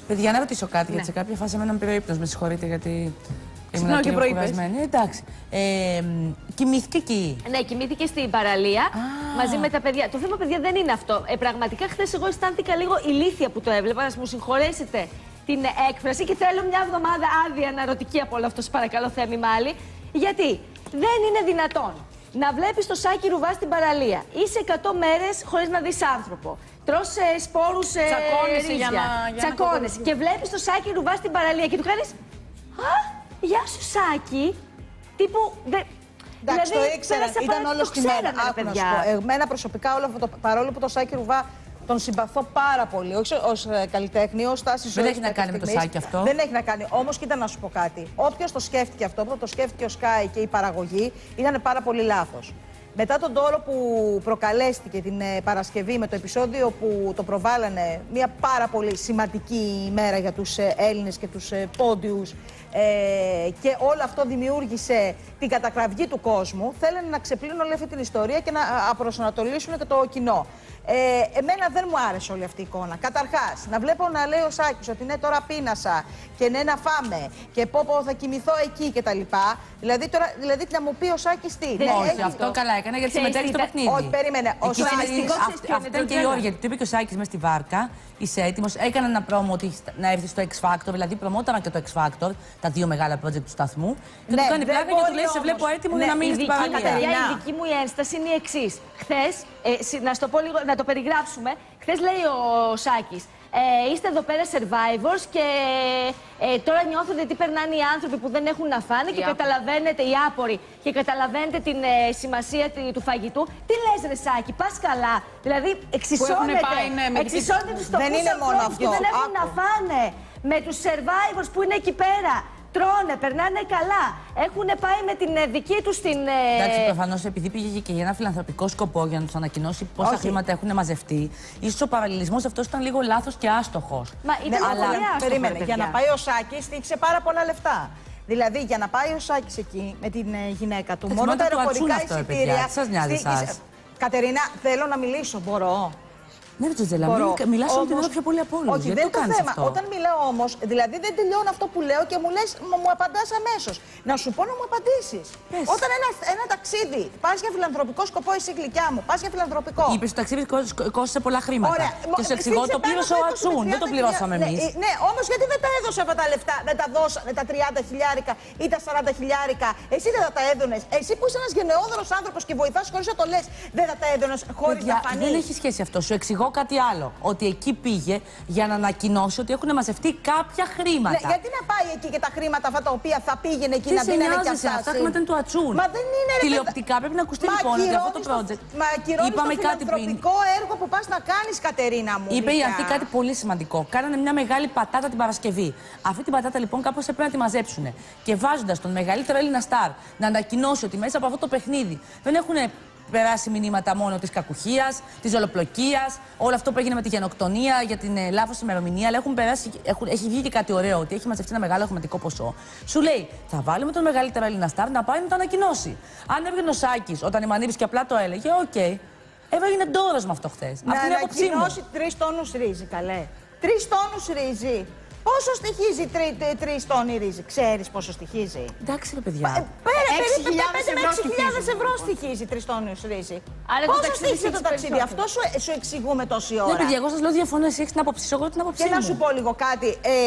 Παιδιά, να ρωτήσω κάτι, γιατί σε κάποια φάση εμένα με πήρε ο ύπνος, με συγχωρείτε, γιατί ήμουν και κουρασμένη. Εντάξει. Κοιμήθηκε εκεί. Ναι, κοιμήθηκε στην παραλία μαζί με τα παιδιά. Το θέμα, παιδιά, δεν είναι αυτό. Πραγματικά, χθες εγώ αισθάνθηκα λίγο ηλίθια που το έβλεπα. Να μου συγχωρέσετε την έκφραση και θέλω μια εβδομάδα άδεια αναρωτική από όλο αυτό, σας παρακαλώ, Θέμη Μάλη. Γιατί δεν είναι δυνατόν να βλέπεις το Σάκη Ρουβά στην παραλία. Είσαι 100 μέρες χωρίς να δεις άνθρωπο. Τρως σπόρους ρύζια. Τσακώνεσαι. Και βλέπεις το Σάκη Ρουβά στην παραλία και του κάνεις «Α, γεια σου Σάκη». Τύπου... Εντάξει, το ήξερα. Ήταν όλο στη μέρα. Εμένα προσωπικά, παρόλο που το Σάκη Ρουβά τον συμπαθώ πάρα πολύ. Όχι ως καλλιτέχνη, ως στάση ζωής. Δεν έχει να κάνει με το Σάκη αυτό. Δεν έχει να κάνει. Όμως, κοίτα να σου πω κάτι. Όποιος το σκέφτηκε αυτό, το σκέφτηκε ο Sky και η παραγωγή, ήταν πάρα πολύ λάθος. Μετά τον τόρο που προκαλέστηκε την Παρασκευή με το επεισόδιο που το προβάλλανε, μια πάρα πολύ σημαντική ημέρα για τους Έλληνες και τους πόντιους, και όλο αυτό δημιούργησε την κατακραυγή του κόσμου, θέλανε να ξεπλύνουν όλη αυτή την ιστορία και να προσανατολίσουν και το κοινό. Εμένα δεν μου άρεσε όλη αυτή η εικόνα. Καταρχάς, να βλέπω να λέει ο Σάκης ότι ναι, τώρα πείνασα και ναι, να φάμε και πω θα κοιμηθώ εκεί κτλ. Δηλαδή να μου πει ο Σάκης τι. Ναι, όχι, αυτό καλά έκανε γιατί συμμετέχει στο παιχνίδι. Όχι, περίμενε. Αυτά είναι και η ώρα, γιατί του είπε και ο Σάκης μες στη βάρκα, είσαι έτοιμος. Έκανε ένα πρόμο ότι να έρθει στο X Factor, δηλαδή προμότανα και το X Factor, τα δύο μεγάλα project του σταθμού. Και του κάνει πλάκα και του λέει: σε βλέπω έτοιμο για να μείνει στην παραλία. Η δική μου ένσταση είναι η εξής. Χθες, να το περιγράψουμε, χθες λέει ο Σάκης. Είστε εδώ πέρα survivors και τώρα νιώθετε τι περνάνε οι άνθρωποι που δεν έχουν να φάνε και καταλαβαίνετε, οι άποροι, και καταλαβαίνετε την σημασία του φαγητού. Τι λες ρε Σάκη, πας καλά. Δηλαδή εξισώνεται τους τοπούς ανθρώπους που δεν έχουν να φάνε με τους survivors που είναι εκεί πέρα. Τρώνε, περνάνε καλά. Έχουν πάει με την δική τους την. Εντάξει, προφανώς επειδή πήγε και για ένα φιλανθρωπικό σκοπό για να τους ανακοινώσει πόσα χρήματα έχουν μαζευτεί, ίσως ο παραλληλισμός αυτός ήταν λίγο λάθος και άστοχος. Μα ήταν αλλά περίμενε, για να πάει ο Σάκης στήξε πάρα πολλά λεφτά. Δηλαδή, για να πάει ο Σάκης εκεί με την γυναίκα του, μόνο τα αεροπορικά εισιτήρια. Τι σας νοιάζει εσάς? Κατερίνα, θέλω να μιλήσω, μπορώ? Ναι, Τζοτζέλα, μιλάς όλη την ώρα πιο πολύ από όλους. Όχι, δεν είναι το θέμα. Αυτό. Όταν μιλάω όμως, δηλαδή δεν τελειώνω αυτό που λέω και μου λες, μου απαντάς αμέσως. Να σου πω να μου απαντήσεις. Όταν ένα ταξίδι πας για φιλανθρωπικό σκοπό, εσύ γλυκιά μου, πας για φιλανθρωπικό. Είπες ότι το ταξίδι κόστησε πολλά χρήματα. Ωραία. Και σου εξηγώ, το πλήρωσε ο Ατσούν, δεν το πληρώσαμε εμείς. Ναι, όμως γιατί δεν τα έδωσε αυτά τα λεφτά, δεν τα δώσανε τα 30 χιλιάρικα ή τα 40 χιλιάρικα. Εσύ δεν θα τα έδωνες. Εσύ που είσαι ένας γενναιόδωρος άνθρωπος και βοηθάς χωρίς να το λες, δεν θα τα έδωνες χωρίς να φανείς? Δεν έχει σχέση αυτό. Σου εξηγώ κάτι άλλο. Ότι εκεί πήγε για να ανακοινώσει ότι έχουν μαζευτεί κάποια χρήματα. Ναι, γιατί να πάει εκεί και τα χρήματα αυτά τα οποία θα πήγαινε εκεί να δίνανε κι αυτά? Αυτά χρήματα είναι του Ατσούν. Μα δεν είναι. Τηλεοπτικά πρέπει να ακουστεί λοιπόν ότι αυτό το project. Μα ακυρώνεις το φιλανθρωπικό έργο που πας να κάνεις, Κατερίνα μου. Είπε η Ανθή κάτι πολύ σημαντικό. Κάνανε μια μεγάλη πατάτα την Παρασκευή. Αυτή την πατάτα λοιπόν κάπως έπρεπε να τη μαζέψουν. Και βάζοντας τον μεγαλύτερο Έλληνα στάρ να ανακοινώσει ότι μέσα από αυτό το παιχνίδι δεν έχουν περάσει μηνύματα μόνο της κακουχίας, της ζολοπλοκίας, όλο αυτό που έγινε με τη γενοκτονία για την λάθος ημερομηνία, αλλά έχει βγει και κάτι ωραίο, ότι έχει μαζευτεί ένα μεγάλο χρηματικό ποσό. Σου λέει, θα βάλουμε τον μεγαλύτερο Έλληνα στάρ να πάει να το ανακοινώσει. Αν έβγαινε ο Σάκης όταν η Μανίβης και απλά το έλεγε, οκ. Έβγαινε ντόρος με αυτό χθες. Να ανακοινώσει 3 τόνους ρύζι, καλέ. 3 τόνους ρύζι. Πόσο στοιχίζει 3 τόνοι ρύζι? Ξέρεις πόσο στοιχίζει? Εντάξει, ρε παιδιά. Περίπου 6.000 ευρώ στοιχίζει 3 τόνους ρύζι. Πόσο στοιχίζει το ταξίδι? Αυτό σου εξηγούμε τόση ώρα. Ναι, παιδιά, εγώ σας λέω διαφωνώ. Εσύ έχεις την άποψη, εγώ την άποψή μου. Και να σου πω λίγο κάτι.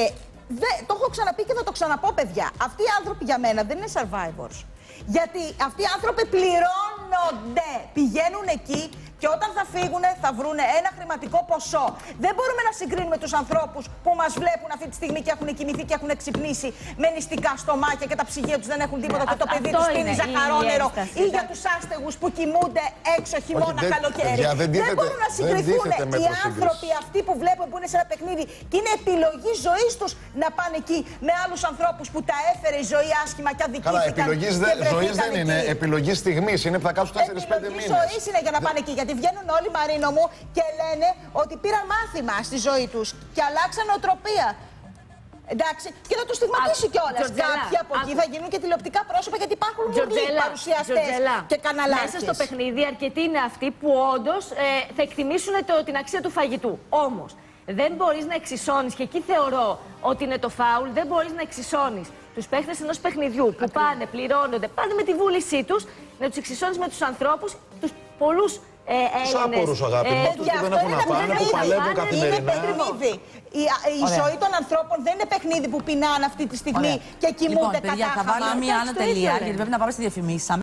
Το έχω ξαναπεί και θα το ξαναπώ, παιδιά. Αυτοί οι άνθρωποι για μένα δεν είναι survivors. Γιατί αυτοί οι άνθρωποι πληρώνονται. Πηγαίνουν εκεί και όταν θα φύγουν θα βρουν ένα χρηματικό ποσό. Δεν μπορούμε να συγκρίνουμε τους ανθρώπους που μας βλέπουν αυτή τη στιγμή και έχουν κοιμηθεί και έχουν ξυπνήσει με νηστικά στομάχια και τα ψυγεία τους δεν έχουν τίποτα και το παιδί τους πίνει ζαχαρόνερο, ή για τους άστεγους που κοιμούνται έξω χειμώνα, καλοκαίρι. Δεν μπορούν να συγκριθούν οι άνθρωποι αυτοί που βλέπουν που είναι σε ένα παιχνίδι και είναι επιλογή ζωής τους να πάνε εκεί με άλλους ανθρώπους που τα έφερε η ζωή άσχημα και αδικήθηκαν. Καλά, επιλογή ζωής δεν είναι. Επιλογή στιγμής είναι που θα κάτσουν 4-5 μήνες. Επιλογή ζωής είναι για να πάνε εκεί. Γιατί βγαίνουν όλοι, Μαρίνο μου, και λένε ότι πήραν μάθημα στη ζωή τους και αλλάξαν νοοτροπία. Εντάξει, και θα τους στιγματίσει κιόλας. Κάποιοι από εκεί θα γίνουν και τηλεοπτικά πρόσωπα, γιατί υπάρχουν πολλοί παρουσιαστές και καναλάρχες. Μέσα στο παιχνίδι, αρκετοί είναι αυτοί που όντως θα εκτιμήσουν την αξία του φαγητού. Όμως, Δεν μπορείς να εξισώνεις, και εκεί θεωρώ ότι είναι το φάουλ, δεν μπορείς να εξισώνεις τους παίχτες ενός παιχνιδιού που πάνε, πληρώνονται, πάνε με τη βούλησή τους, να τους εξισώνεις με τους ανθρώπους, τους πολλούς Τους άπορους, αγάπη μου, αυτούς που δεν έχουν να πάνε, που παλεύουν καθημερινά. Είναι παιχνίδι. Η ζωή των ανθρώπων δεν είναι παιχνίδι που πεινάνε αυτή τη στιγμή και κοιμούνται Λοιπόν, παιδιά, θα κατάχαμα. βάλω μία ανατελεία, γιατί πρέπει να πάμε στη διαφημίση.